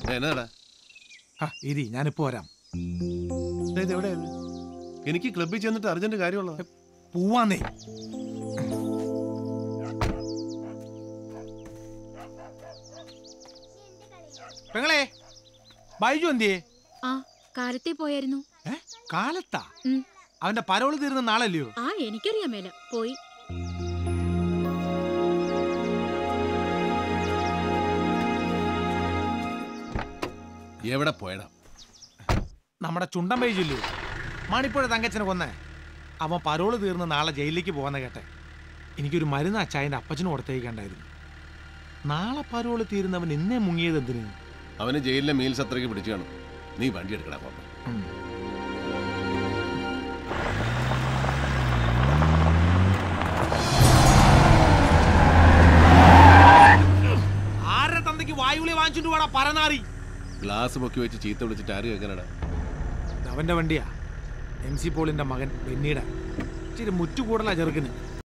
എന്നാടാ? ഇരി, ഞാനിപ്പോ വരാം. എവിടെയാണ്? എനിക്ക് ക്ലബ്ബിൽ ചെന്നിട്ട് അർജന്റ് കാര്യമുള്ളത്. പോവാന്നേ. പെങ്ങളെ, ബൈജു എന്തിയേ? കാലത്തെ പോയായിരുന്നു. കാലത്താ? അവന്റെ പരോള് തീർന്ന നാളല്ലയോ? എനിക്കറിയാൻ മേല. പോയി. എവിടെ പോയടാ? നമ്മുടെ ചുണ്ടൻ ബൈജു മണിപ്പുഴ തങ്കച്ചനെ കൊന്നേ. അവൻ പരോള് തീർന്ന് നാളെ ജയിലിലേക്ക് പോകാന്ന കേട്ടെ. എനിക്കൊരു മരുന്ന് അച്ചായന്റെ അപ്പച്ചന് കൊടുത്തേക്കണ്ടായിരുന്നു. നാളെ പരോള് തീരുന്നവൻ ഇന്നേ മുങ്ങിയത് എന്തിനു? അവന് ജയിലിലെ മീൽസ് അത്രയ്ക്ക് പിടിച്ചു കാണും. നീ വണ്ടി എടുക്കടാ. ആരുടെ തന്തയ്ക്ക് വായുവിളി വാങ്ങിച്ചിട്ട് വേടാ പരനാറി? ഗ്ലാസ് പൊക്കി വെച്ച് ചീത്ത വിളിച്ചിട്ട് ആര് കേൾക്കാനടാ? അവന്റെ വണ്ടിയാ. MC പോളിന്റെ മകൻ ബെന്നീടെ. ഇച്ചിരി മുറ്റുകൂടലാ ചെറുക്കിന്.